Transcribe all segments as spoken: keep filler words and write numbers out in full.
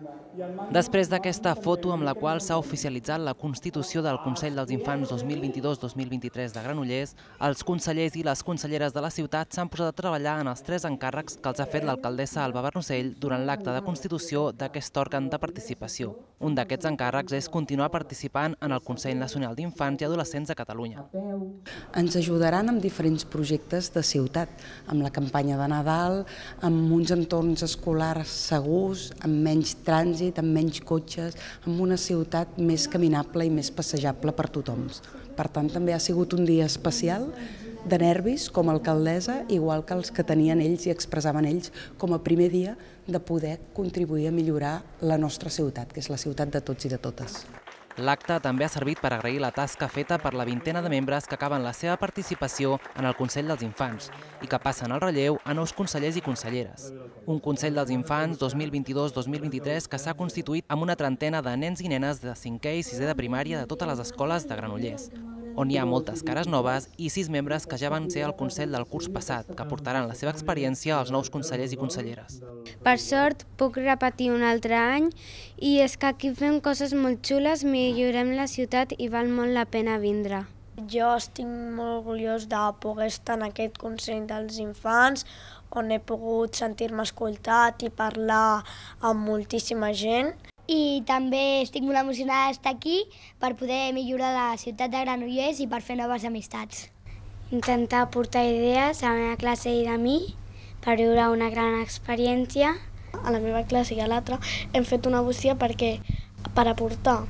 Després d'aquesta foto amb la qual s'ha oficialitzat la constitució del Consell dels Infants dos mil vint-i-dos dos mil vint-i-tres de Granollers, els consellers i les conselleres de la ciutat s'han posat a treballar en els tres encàrrecs que els ha fet l'alcaldessa Alba Bernusell durant l'acte de constitució d'aquest òrgan de participació. Un d'aquests encàrrecs és continuar participant en el Consell Nacional d'Infants i Adolescents de Catalunya. Ens ajudaran amb diferents projectes de ciutat, amb la campanya de Nadal, amb uns entorns escolars segurs, amb menys trànsit, amb menys cotxes, amb una ciutat més caminable i més passejable per tothom. Per tant, també ha sigut un dia especial de nervis com a alcaldessa, igual que els que tenien ells i expressaven ells com a primer dia de poder contribuir a millorar la nostra ciutat, que és la ciutat de tots i de totes. L'acte també ha servit per agrair la tasca feta per la vintena de membres que acaben la seva participació en el Consell dels Infants i que passen el relleu a nous consellers i conselleres. Un Consell dels Infants dos mil vint-i-dos dos mil vint-i-tres que s'ha constituït amb una trentena de nens i nenes de cinquè i sisè de primària de totes les escoles de Granollers, on hi ha moltes cares noves i sis membres que ja van ser al Consell del curs passat, que portaran la seva experiència als nous consellers i conselleres. Per sort, puc repetir un altre any i és que aquí fem coses molt xules, millorem la ciutat i val molt la pena vindre. Jo estic molt orgullós de poder estar en aquest Consell dels Infants, on he pogut sentir-me escoltat i parlar amb moltíssima gent. I també estic molt emocionada d'estar aquí per poder millorar la ciutat de Granollers i per fer noves amistats. Intentar aportar idees a la meva classe i de mi per viure una gran experiència. A la meva classe i a l'altra hem fet una bústia perquè, per aportar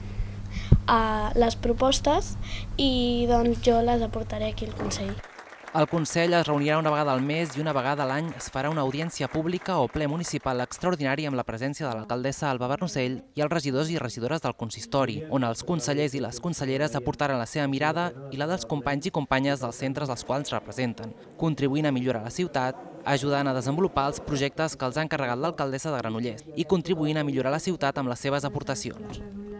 a les propostes i doncs jo les aportaré aquí al Consell. El Consell es reunirà una vegada al mes i una vegada a l'any es farà una audiència pública o ple municipal extraordinari amb la presència de l'alcaldessa Alba Bernusell i els regidors i regidores del consistori, on els consellers i les conselleres aportaran la seva mirada i la dels companys i companyes dels centres als quals representen, contribuint a millorar la ciutat, ajudant a desenvolupar els projectes que els ha encarregat l'alcaldessa de Granollers i contribuint a millorar la ciutat amb les seves aportacions.